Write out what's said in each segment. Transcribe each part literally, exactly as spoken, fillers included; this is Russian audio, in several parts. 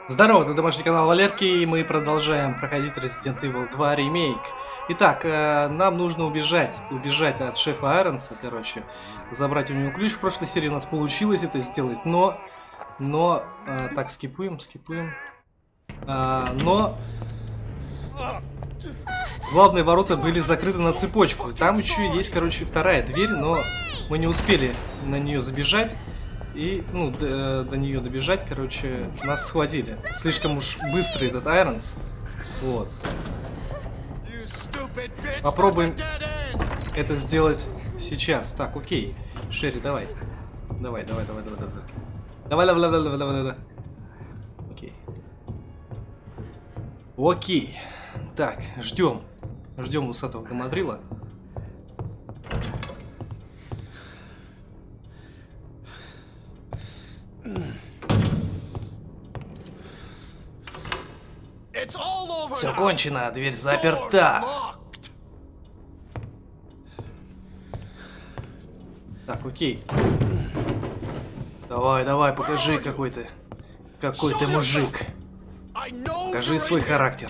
Здорово, это домашний канал Валерки, и мы продолжаем проходить Resident Evil два ремейк. Итак, э, нам нужно убежать, убежать от шефа Айронса, короче, забрать у него ключ. В прошлой серии у нас получилось это сделать, но, но, э, так, скипуем, скипуем, э, но главные ворота были закрыты на цепочку. Там еще есть, короче, вторая дверь, но мы не успели на нее забежать. И, ну, до, до нее добежать, короче, нас схватили. Слишком уж быстрый этот Айронс. Вот. Попробуем это сделать сейчас. Так, окей. Шерри, давай. Давай, давай, давай, давай, давай. Давай, давай, давай, давай, давай, давай. Окей. Окей. Так, ждем. Ждем усатого гамадрила. Все кончено, дверь заперта. Так, окей. Давай, давай, покажи, какой ты. Какой ты мужик. Покажи свой характер.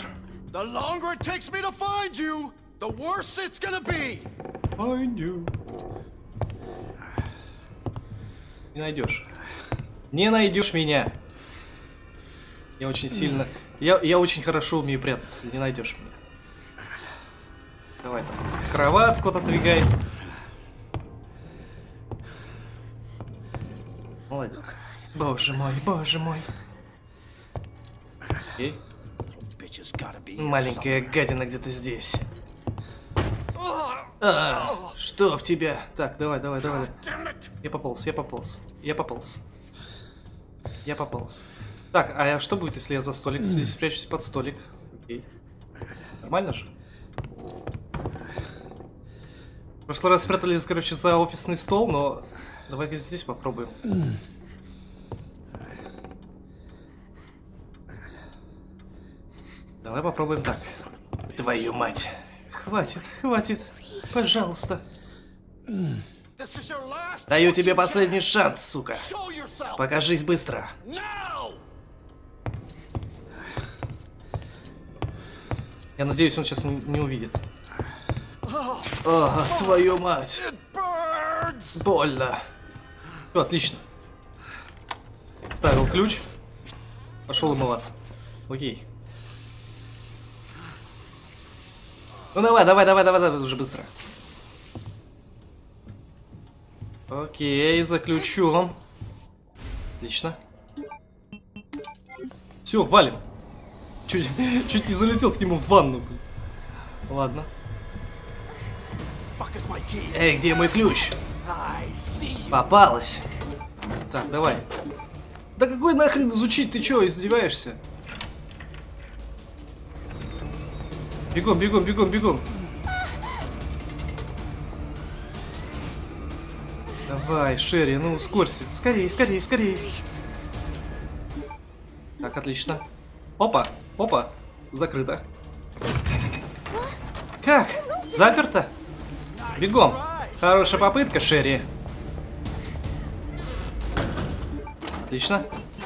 Не найдешь. Не найдешь меня. Я очень сильно... Я, я очень хорошо умею прятаться, не найдешь меня. Давай, кроватку отодвигай. Молодец. Боже мой, боже мой. Окей. Маленькая гадина где-то здесь. А, что в тебя? Так, давай, давай, давай. Я пополз, я пополз. Я пополз. Я пополз. Так, а что будет, если я за столик спрячусь под столик? Окей. Нормально же? В прошлый раз спрятались, короче, за офисный стол, но давай-ка здесь попробуем. Давай попробуем так. Твою мать. Хватит, хватит. Пожалуйста. Даю тебе последний шанс, сука. Покажись быстро. Я надеюсь, он сейчас не, не увидит. О, твою мать. Больно. Все, отлично. Ставил ключ. Пошел умываться. Окей. Ну давай, давай, давай, давай, давай, уже быстро. Окей, за ключом. Отлично. Все, валим. Чуть, чуть не залетел к нему в ванну. Ладно. Эй, где мой ключ? Попалась. Так, давай. Да какой нахрен изучить? Ты чё, издеваешься? Бегом, бегом, бегом, бегом. Давай, Шерри, ну ускорься. Скорее, скорее, скорее. Так, отлично. Опа, опа, закрыто. Как? Заперто? Бегом. Хорошая попытка, Шерри. Отлично.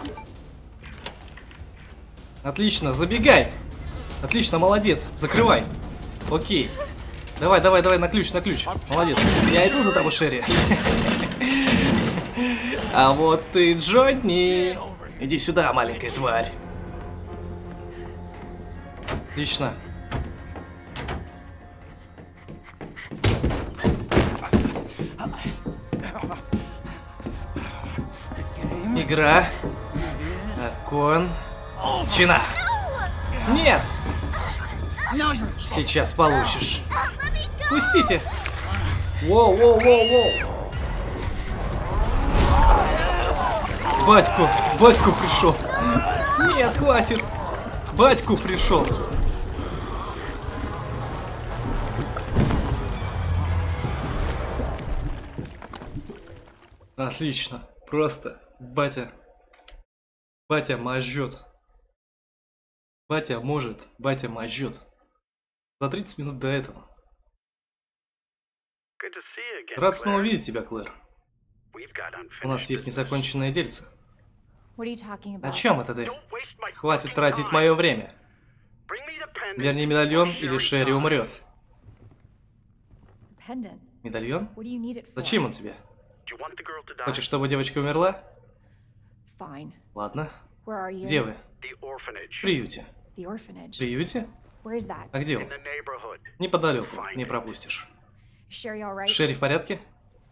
Отлично, забегай. Отлично, молодец. Закрывай. Окей. Давай, давай, давай, на ключ, на ключ. Молодец. Я иду за тобой, Шерри. А вот ты, Джонни. Иди сюда, маленькая тварь. Отлично. Игра. Окончена. Нет. Сейчас получишь. Пустите. Воу, воу, воу, воу. Батьку, батьку пришел. Нет, хватит. Батьку пришел. Отлично. Просто батя. Батя мажет. Батя может. Батя мажет. За тридцать минут до этого. Рад снова видеть тебя, Клэр. У нас есть незаконченное дельце. О чем это ты? Хватит тратить мое время. Верни медальон, или Шерри умрет. Медальон? Зачем он тебе? Хочешь, чтобы девочка умерла? Ладно. Где вы? В приюте. В приюте? А где он? Неподалеку. Не пропустишь. Шерри в порядке?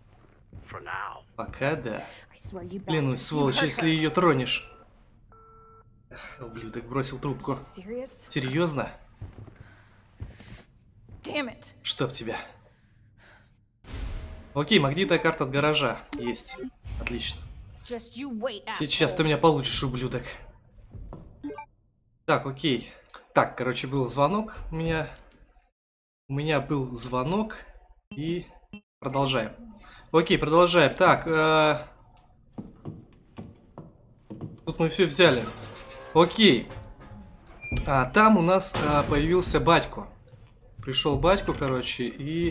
Пока да. Клянусь, сволочь, если ее тронешь. Ах, ублюдок бросил трубку. Серьезно? Чтоб тебя. Окей, магнитная карта от гаража. Есть. Отлично. Сейчас ты меня получишь, ублюдок. Так, окей. Так, короче, был звонок. У меня... У меня был звонок. И продолжаем. Окей, продолжаем. Так, э... тут мы все взяли. Окей. А, там у нас а, появился батько. Пришел батько, короче, и...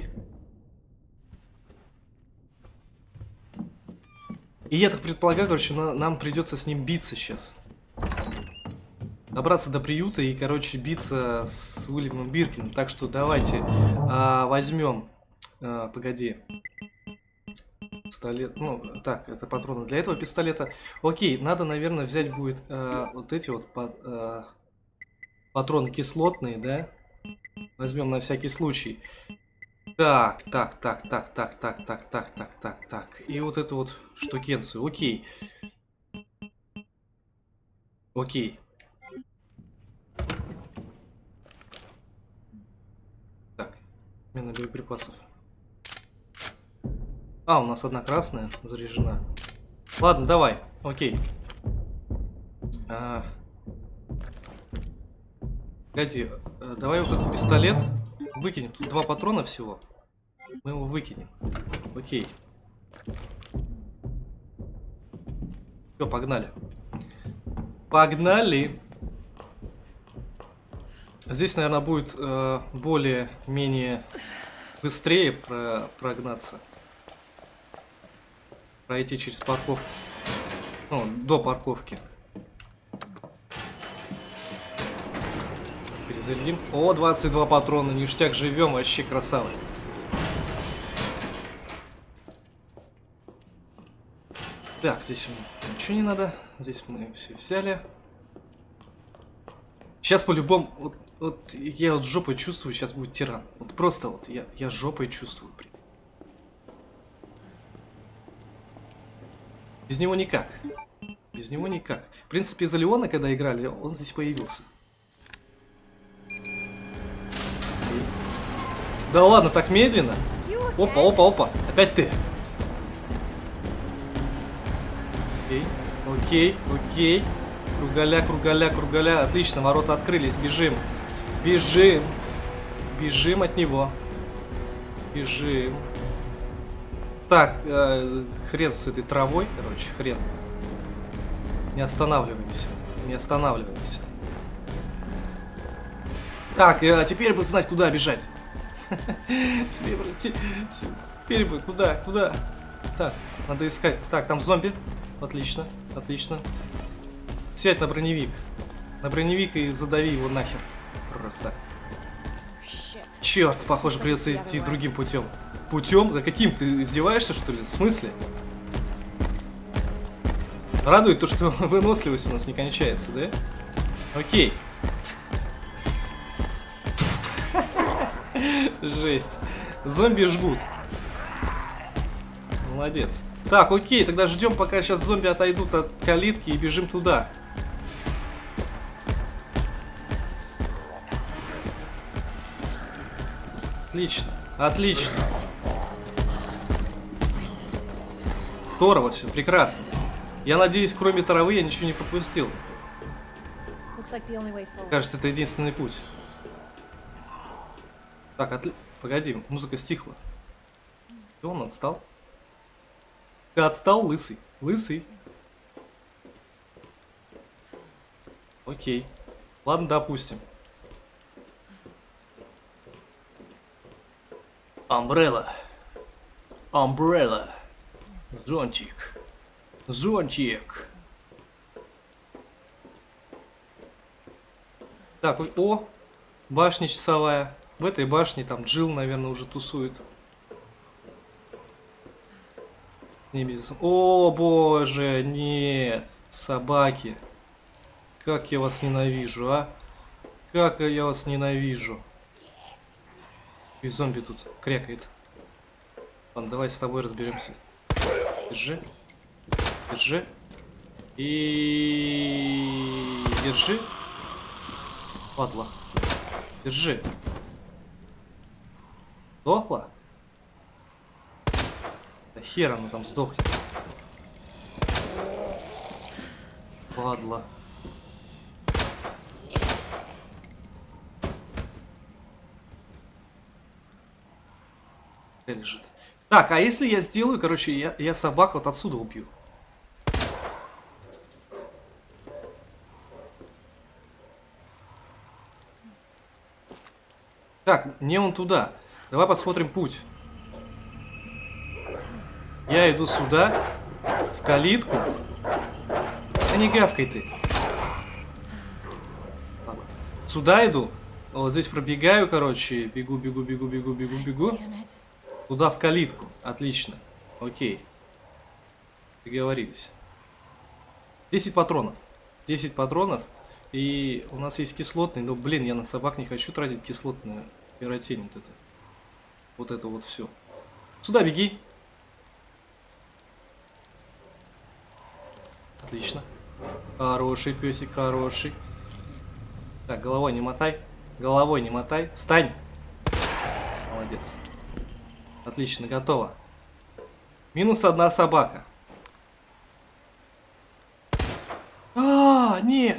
И я так предполагаю, короче, на, нам придется с ним биться сейчас. Добраться до приюта и, короче, биться с Уильямом Биркиным. Так что давайте а, возьмем... А, погоди. Пистолет. Ну, так, это патроны для этого пистолета. Окей, надо, наверное, взять будет а, вот эти вот по, а, патроны кислотные, да? Возьмем на всякий случай. Так, так, так, так, так, так, так, так, так, так, так. И вот эту вот штукенцию. Окей. Окей. Так, смена боеприпасов. А, у нас одна красная заряжена. Ладно, давай. Окей. А... Погоди, давай вот этот пистолет выкинем. Тут два патрона всего. Мы его выкинем. Окей. Все, погнали. Погнали! Здесь, наверное, будет э, более-менее быстрее про прогнаться. Пройти через парковку. Ну, до парковки. Перезарядим. О, двадцать два патрона. Ништяк, живем. Вообще красава. Так, здесь ничего не надо. Здесь мы все взяли. Сейчас по-любому... Вот, вот я вот жопой чувствую, сейчас будет тиран. Вот просто вот я, я жопой чувствую. Без него никак. Без него никак. В принципе, из-за Леона, когда играли, он здесь появился. Да ладно, так медленно. Опа, опа, опа. Опять ты. Окей, окей, окей. Кругаля, кругаля, кругаля. Отлично, ворота открылись. Бежим. Бежим. Бежим от него. Бежим. Так, э, хрен с этой травой, короче, хрен. Не останавливаемся. Не останавливаемся. Так, э, теперь бы знать, куда бежать. Теперь бы, куда, куда? Так, надо искать. Так, там зомби. Отлично, отлично. Сядь на броневик. На броневик и задави его нахер. Просто. Черт, похоже, придется идти другим путем. Путем? Да каким? Ты издеваешься, что ли? В смысле? Радует то, что выносливость у нас не кончается, да? Окей. Жесть. Зомби жгут. Молодец. Так, окей, тогда ждем, пока сейчас зомби отойдут от калитки и бежим туда. Отлично, отлично. Здорово все, прекрасно. Я надеюсь, кроме травы я ничего не пропустил. Кажется, это единственный путь. Так, отли... погоди, музыка стихла. Что, он отстал? Ты отстал, лысый? Лысый. Окей. Ладно, допустим. Umbrella. Umbrella. Зонтик. Зонтик. Так, о, башня часовая. В этой башне там Джилл, наверное, уже тусует. О, боже, нет, собаки. Как я вас ненавижу, а? Как я вас ненавижу. И зомби тут крякает. Ладно, давай с тобой разберемся. Держи. Держи. И... Держи. Падла. Держи. Сдохла? Да хер она там сдохнет. Падла. Лежит. Так, а если я сделаю, короче, я, я собак вот отсюда убью. Так, не он туда. Давай посмотрим путь. Я иду сюда, в калитку. А не гавкай ты. Ладно. Сюда иду. Вот здесь пробегаю, короче. Бегу, бегу, бегу, бегу, бегу, бегу. Туда в калитку. Отлично. Окей. Договорились. десять патронов. десять патронов. И у нас есть кислотный. Но, блин, я на собак не хочу тратить кислотную пиротень. Вот это. Вот это вот все. Сюда беги. Отлично. Хороший песик, хороший. Так, головой не мотай. Головой не мотай. Встань. Молодец. Отлично, готово. Минус одна собака. А, нет.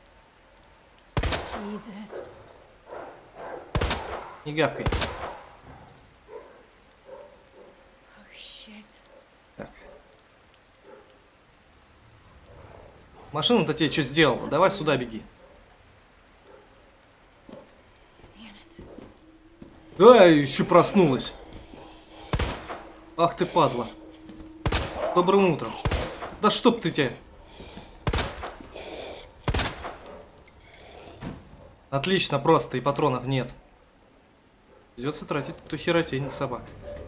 Jesus. Не гавкай. Oh, shit. Так. Машину-то тебе что сделала? Давай сюда беги. Да, еще проснулась. Ах ты падла. Добрым утром. Да чтоб ты тебя. Отлично, просто, и патронов нет. Придется тратить эту херотень на собак.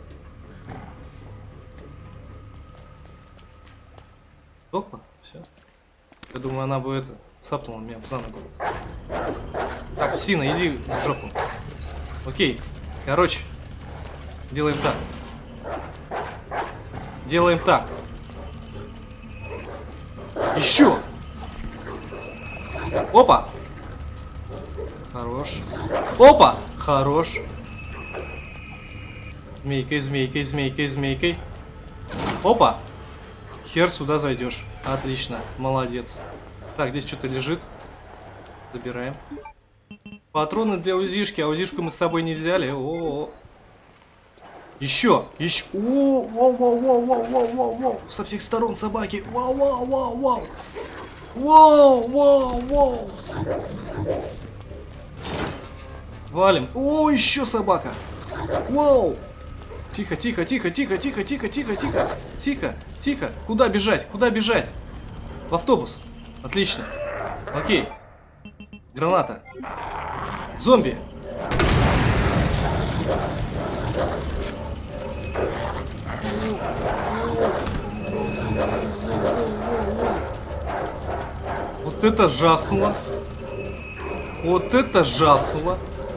Сдохла? Все. Я думаю, она бы это сапнула меня за ногу. Так, Сина, иди в жопу. Окей. Короче, делаем так. Делаем так. Еще. Опа. Хорош. Опа. Хорош. Змейкой, змейкой, змейкой, змейкой. Опа. Хер сюда зайдешь. Отлично. Молодец. Так, здесь что-то лежит. Забираем. Патроны для УЗИшки. А УЗИшку мы с собой не взяли. О-о-о. Еще. Еще. О, вау, вау, вау, вау, вау, вау, вау. Со всех сторон собаки. Вау, вау, вау, вау. Вау, вау, вау. Валим. О, еще собака. Вау. Тихо, тихо, тихо, тихо, тихо, тихо, тихо, тихо. Тихо, тихо. Куда бежать? Куда бежать? В автобус. Отлично. Окей. Граната. Зомби. Вот это жахнуло. Вот это жахнуло.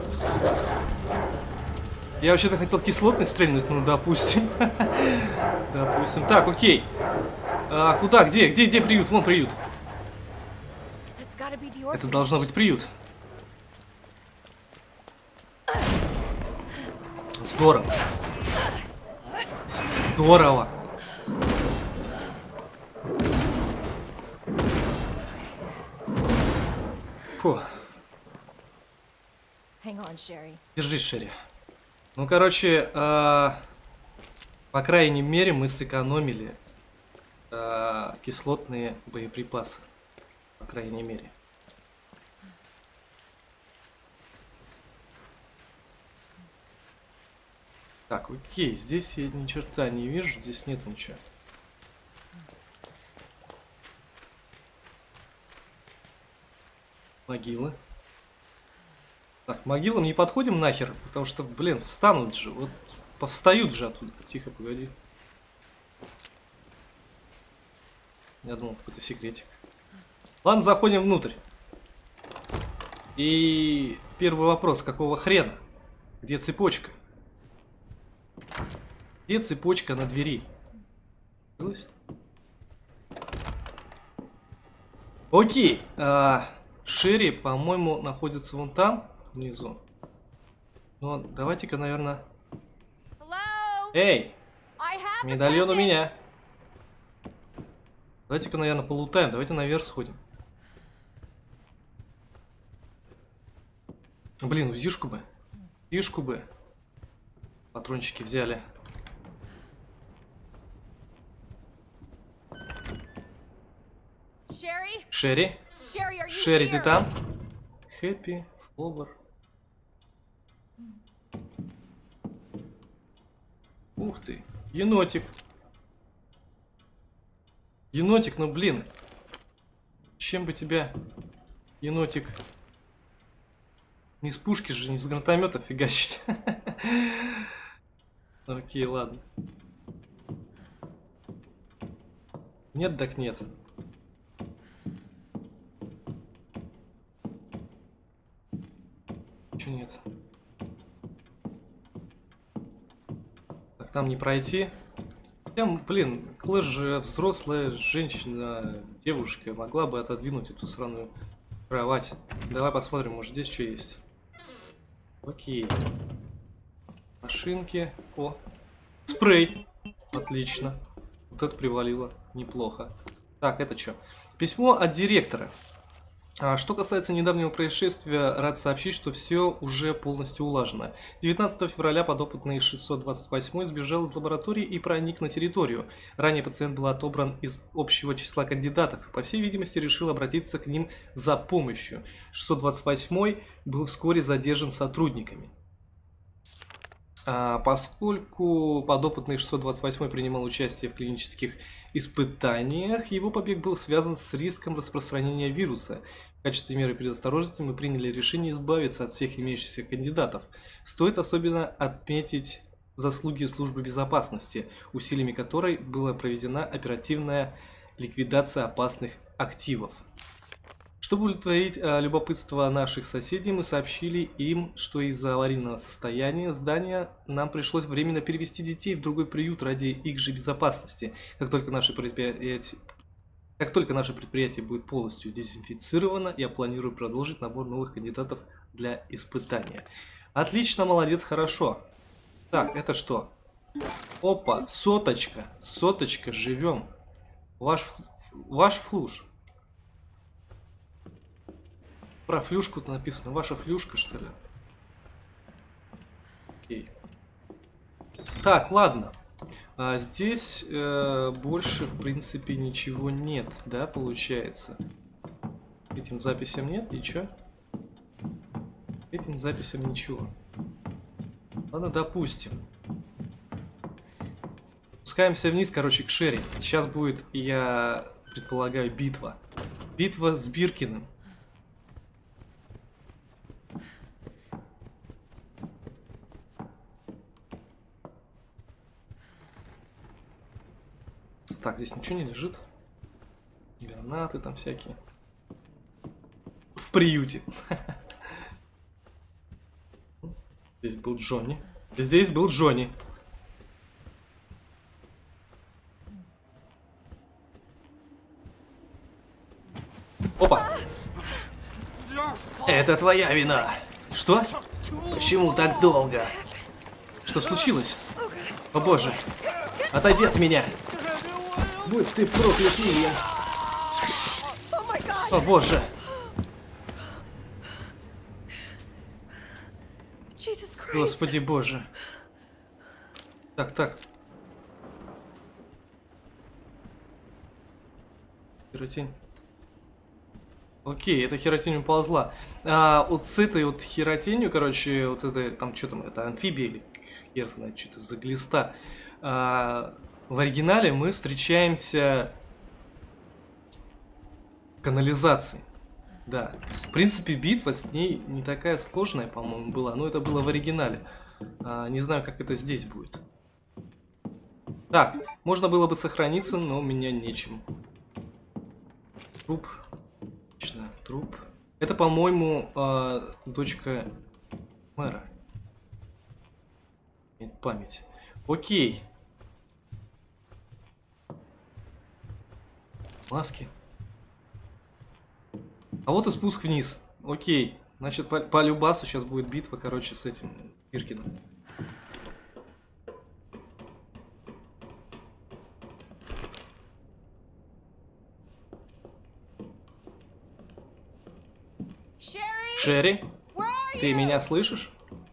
Я вообще-то хотел кислотный стрельнуть, ну допустим. Допустим. Так, окей. А, куда? Где? Где? Где приют? Вон приют. Это должно быть приют. Здорово. Здорово. Фу. Держись, Шерри. Ну, короче, э, по крайней мере, мы сэкономили э, кислотные боеприпасы. По крайней мере. Так, окей, здесь я ни черта не вижу, здесь нет ничего. Могилы. Так, могилам не подходим нахер, потому что, блин, встанут же. Вот повстают же оттуда. Тихо, погоди. Я думал, какой-то секретик. Ладно, заходим внутрь. И первый вопрос, какого хрена? Где цепочка? Где цепочка на двери? Окей. А, Шерри, по-моему, находится вон там, внизу. Но давайте-ка, наверное... Эй! Медальон у меня. Давайте-ка, наверное, полутаем. Давайте наверх сходим. Блин, узишку бы. Узишку бы. Патрончики взяли. Шерри? Шерри, ты там? Хэппи, Флобер. Ух ты, енотик. Енотик, ну блин. Чем бы тебя, енотик, не с пушки же, не с гранатомета фигачить. Окей, ладно. Нет, так нет. Чё нет? Так, нам не пройти. Прям, блин, Клэш же взрослая женщина, девушка, могла бы отодвинуть эту сраную кровать. Давай посмотрим, может здесь что есть. Окей. Машинки. О, спрей. Отлично. Вот это привалило. Неплохо. Так, это что? Письмо от директора. А что касается недавнего происшествия, рад сообщить, что все уже полностью улажено. девятнадцатого февраля подопытный шестьсот двадцать восьмой сбежал из лаборатории и проник на территорию. Ранее пациент был отобран из общего числа кандидатов и, по всей видимости, решил обратиться к ним за помощью. шестьсот двадцать восьмой был вскоре задержан сотрудниками. А поскольку подопытный шестьсот двадцать восьмой принимал участие в клинических испытаниях, его побег был связан с риском распространения вируса. В качестве меры предосторожности мы приняли решение избавиться от всех имеющихся кандидатов. Стоит особенно отметить заслуги службы безопасности, усилиями которой была проведена оперативная ликвидация опасных активов. Чтобы удовлетворить э, любопытство наших соседей, мы сообщили им, что из-за аварийного состояния здания нам пришлось временно перевести детей в другой приют ради их же безопасности. Как только наше предприятие, как только наше предприятие будет полностью дезинфицировано, я планирую продолжить набор новых кандидатов для испытания. Отлично, молодец, хорошо. Так, это что? Опа, соточка, соточка, живем. Ваш, ваш флуш. Про флюшку-то написано. Ваша флюшка, что ли? Окей. Так, ладно. А здесь э, больше, в принципе, ничего нет, да, получается? Этим записям нет, ничего? Этим записям ничего. Ладно, допустим. Спускаемся вниз, короче, к Шерри. Сейчас будет, я предполагаю, битва. Битва с Биркиным. Так, здесь ничего не лежит. Гранаты там всякие. В приюте. Здесь был Джонни. Здесь был Джонни. Опа! Это твоя вина. Что? Почему так долго? Что случилось? О боже! Отойди от меня! Будь ты проклят, Лилиан! О боже! Господи боже! Так, так. Херотень. Окей, эта херотень уползла. А, вот с этой вот херотенью, короче, вот это, там, что там, это амфибия или хер знает, что-то за глиста. А, в оригинале мы встречаемся в канализации. Да. В принципе, битва с ней не такая сложная, по-моему, была. Но это было в оригинале. А, не знаю, как это здесь будет. Так, можно было бы сохраниться, но у меня нечем. Труп. Отлично, труп. Это, по-моему, э, дочка мэра. Нет памяти. Окей. Маски. А вот и спуск вниз. Окей. Значит, по, по любасу сейчас будет битва, короче, с этим Иркиным. Шерри, ты меня слышишь?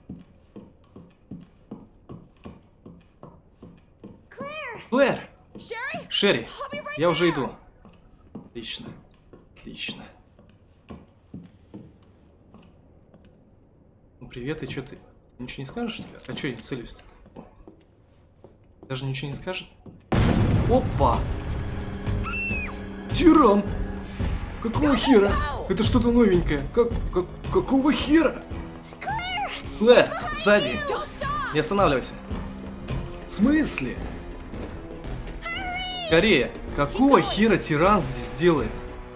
Клэр! Шерри, я уже иду. Отлично. Отлично. Ну привет, и что ты? Ничего не скажешь тебе? А что я целюсь-то? Даже ничего не скажет? Опа! Тиран! Какого хера? Это что-то новенькое. Как, как, какого хера? Клэр, сзади. Не останавливайся. В смысле? Скорее, какого хера тиран здесь делает?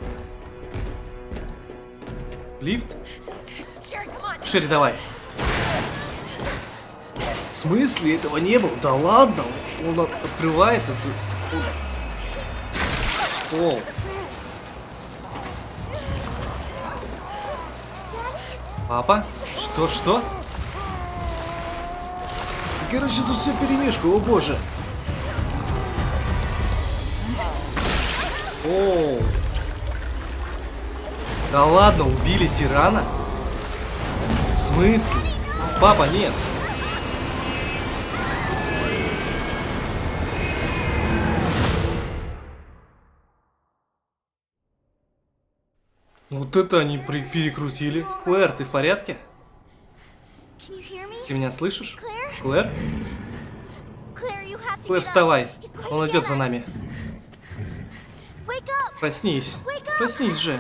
Лифт? Шерри, давай. В смысле? Этого не было? Да ладно. Он открывает эту... Пол. Папа? Что, что? Короче, тут все перемешка, о боже. О. Да ладно, убили тирана? В смысле? Папа, нет. Вот это они перекрутили. Клэр, ты в порядке? Ты меня слышишь? Клэр? Клэр, вставай. Он идет за нами. Проснись. Проснись же.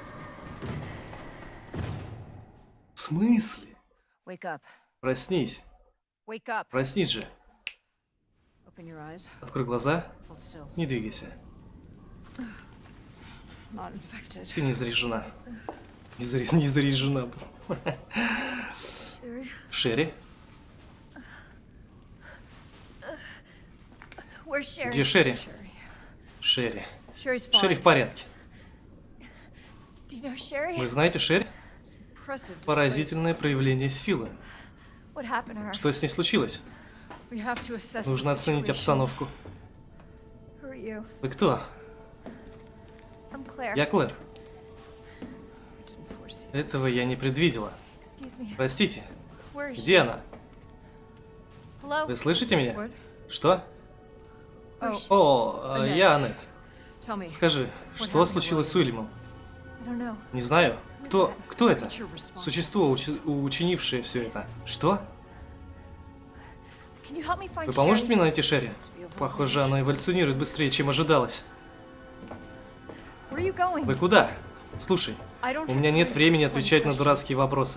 В смысле? Проснись. Проснись же. Открой глаза. Не двигайся. Ты не заряжена. Не, заряж... не заряжена. Шерри? Где Шерри? Шерри. Шерри в порядке. Вы знаете Шерри? Поразительное проявление силы. Что с ней случилось? Нужно оценить обстановку. Вы кто? Я Клэр. Этого я не предвидела. Простите. Где она? Вы слышите меня? Что? О, я Аннет. Скажи, что случилось с Уильямом? Не знаю. Кто, кто это? Существо, учи, учинившее все это. Что? Вы поможете мне найти Шерри? Похоже, она эволюционирует быстрее, чем ожидалось. Вы куда? Слушай, у меня нет времени отвечать на дурацкие вопросы.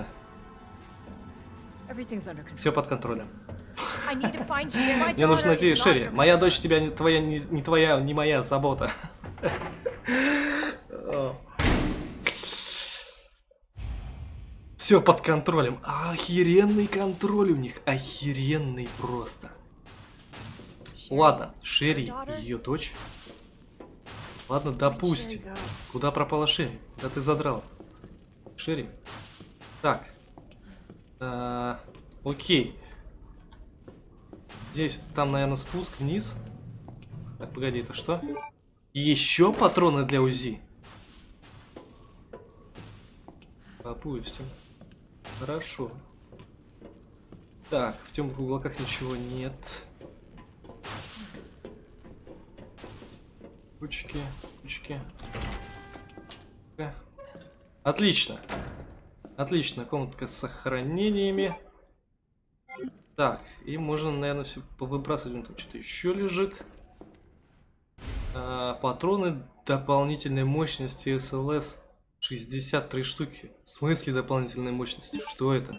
Все под контролем. Мне нужно найти Шерри. Моя дочь тебя не твоя, не, не твоя, не моя забота. Все под контролем. Охеренный контроль у них. Охеренный просто. Ладно, Шерри, ее дочь. Ладно, допустим. Куда пропала Шерри? Да ты задрал. Шерри. Так. А, окей. Здесь, там, наверное, спуск вниз. Так, погоди, это что? Еще патроны для УЗИ. Допустим. Хорошо. Так, в темных уголках ничего нет. Ручки, ручки. Отлично. Отлично, комнатка с сохранениями. Так, и можно, наверное, все повыбрасывать. Тут что-то еще лежит. А, патроны дополнительной мощности эс эл эс шестьдесят три штуки. В смысле дополнительной мощности? Что это?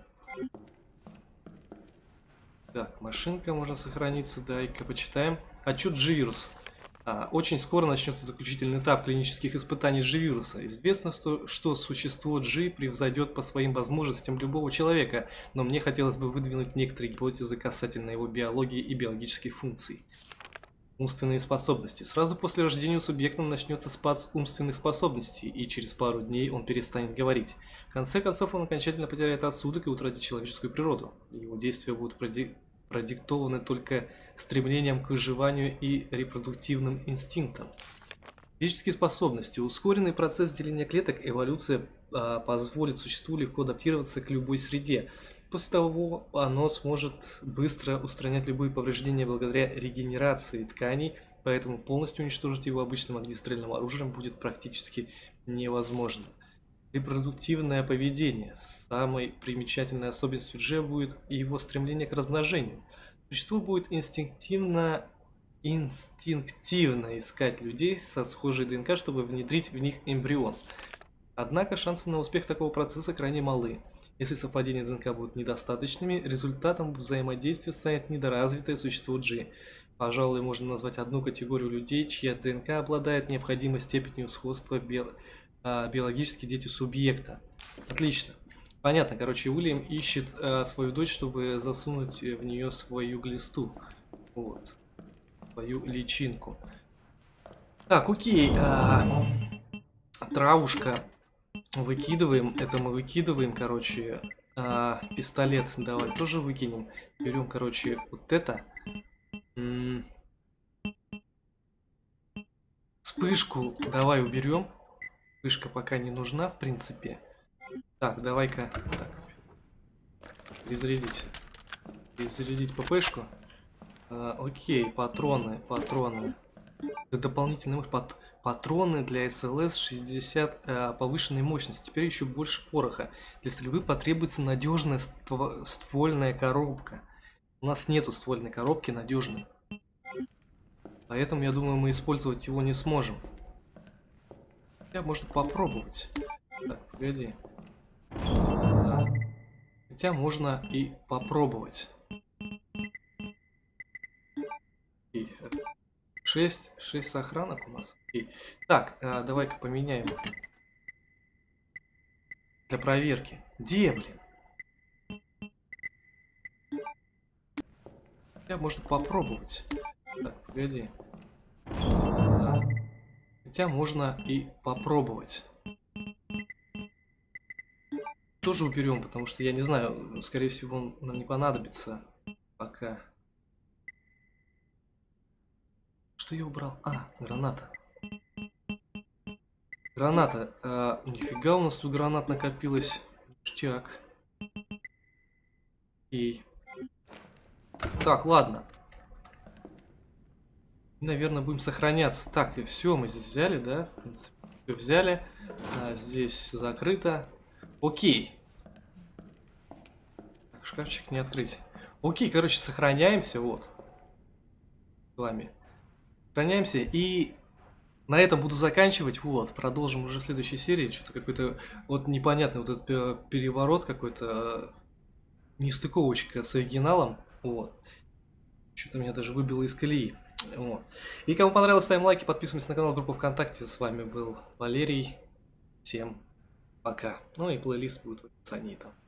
Так, машинка можно сохраниться. Дай-ка почитаем. Отчет G-вируса. А, очень скоро начнется заключительный этап клинических испытаний G-вируса. Известно, что, что существо G превзойдет по своим возможностям любого человека, но мне хотелось бы выдвинуть некоторые гипотезы касательно его биологии и биологических функций. Умственные способности. Сразу после рождения у субъекта начнется спад умственных способностей, и через пару дней он перестанет говорить. В конце концов, он окончательно потеряет рассудок и утратит человеческую природу. Его действия будут продиктованы продиктованы только стремлением к выживанию и репродуктивным инстинктам. Физические способности. Ускоренный процесс деления клеток, эволюция а, позволит существу легко адаптироваться к любой среде. После того оно сможет быстро устранять любые повреждения благодаря регенерации тканей, поэтому полностью уничтожить его обычным огнестрельным оружием будет практически невозможно. Репродуктивное поведение. Самой примечательной особенностью G будет его стремление к размножению. Существо будет инстинктивно, инстинктивно искать людей со схожей ДНК, чтобы внедрить в них эмбрион. Однако шансы на успех такого процесса крайне малы. Если совпадения ДНК будут недостаточными, результатом взаимодействия станет недоразвитое существо G. Пожалуй, можно назвать одну категорию людей, чья ДНК обладает необходимой степенью сходства био... биологические дети субъекта. Отлично. Понятно, короче, Уильям ищет э, свою дочь, чтобы засунуть в нее свою глисту. Вот. Свою личинку. Так, окей. А, травушка. Выкидываем. Это мы выкидываем, короче. А, пистолет давай тоже выкинем. Берем, короче, вот это. М-м. Вспышку давай уберем. Вспышка пока не нужна, в принципе. Так, давай-ка так, перезарядить. Перезарядить ППшку. А, окей, патроны, патроны. Дополнительные пат патроны для СЛС шестьдесят а, повышенной мощности. Теперь еще больше пороха. Для стрельбы потребуется надежная ство ствольная коробка. У нас нету ствольной коробки надежной. Поэтому, я думаю, мы использовать его не сможем. Хотя можно попробовать. Так, погоди. А, хотя можно и попробовать. шесть, шесть сохранок у нас. Окей. Так, а, давай-ка поменяем. Для проверки. Где, блин? Хотя можно попробовать. Так, погоди. А, хотя можно и попробовать. Тоже уберем, потому что я не знаю, скорее всего, он нам не понадобится пока. Что я убрал? А, граната. Граната. А, нифига у нас тут гранат накопилось. Ништяк. Окей. Так, ладно. Наверное, будем сохраняться. Так, и все, мы здесь взяли, да? В принципе, все взяли. А, здесь закрыто. Окей. Так, шкафчик не открыть. Окей, короче, сохраняемся, вот. С вами. Сохраняемся, и на этом буду заканчивать. Вот, продолжим уже в следующей серии. Что-то какой-то вот непонятный вот этот переворот, какой-то нестыковочка с оригиналом. Вот. Что-то меня даже выбило из колеи. Вот. И кому понравилось, ставим лайки, подписываемся на канал, группу ВКонтакте. С вами был Валерий. Всем пока. Ну и плейлист будет в описании там.